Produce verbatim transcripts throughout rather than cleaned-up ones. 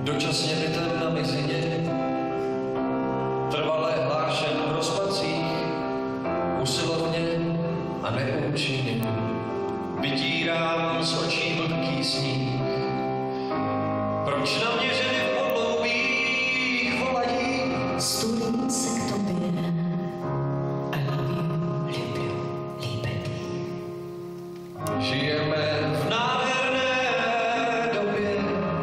dočasně bytem na mizině, trvalé hlášen v rozpacích, usilovně a neúčinně. Vytírám z očí vlhký sníh. Proč na mě ženy v podloubích volají? Stůlím se k tobě, I love you, люблю, líbet. Žijeme v nádherné době.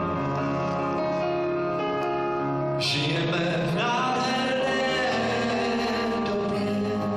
Žijeme v nádherné době.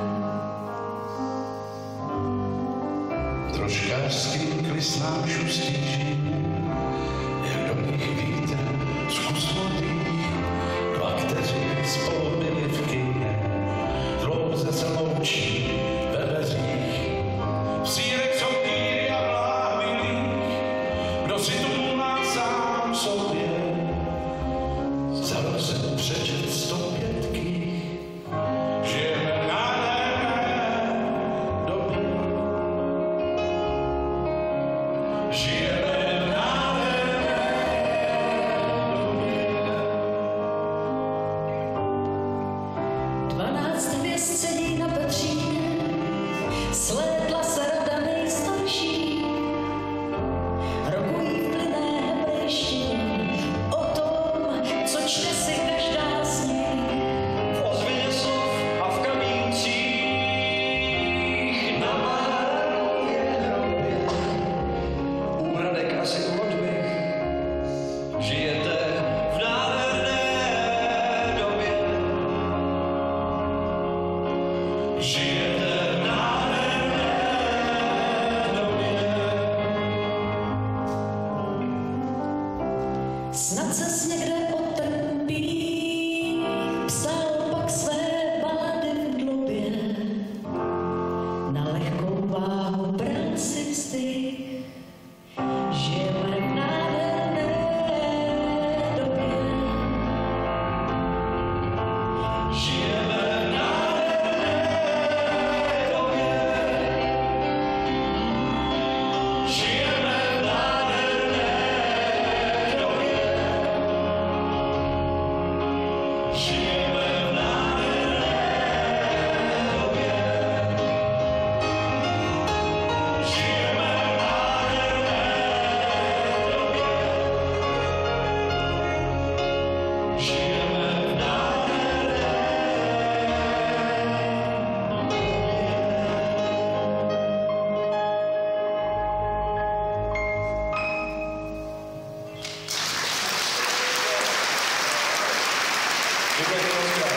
Troškářský klys nám šustíží, jak do nich vítr zkus modých, dva, kteří spolubili v kyně, dlouze se loučí ve dveřích. V sírech jsou kýry a bláhvilých, kdo si tu má sám sobě, vzal jsem přečet sto pětky. Žijeme v nádherné době. Žijeme v nádherné době. Dvanáct hvězd sedí na Petříně, slétla se rada nejstarší. Rokují v plynné hebrejštině o tom, co čte si každá z nich. V ozvěně slov a v kamíncích na Maharově hrobě. Úhradek asi odběh. Žijete v nádherné době. Žijete v nádherné době. Snad ses někde otrpí, psal pak své balady v dlobě. Na lehkou váhu bral si vzdych. Žijeme v nádherné době. Žijeme v nádherné době. Žijeme v nádherné době. Žijeme v nádherné době. Žijeme v nádherné době. Žijeme v nádherné době. Děkuji.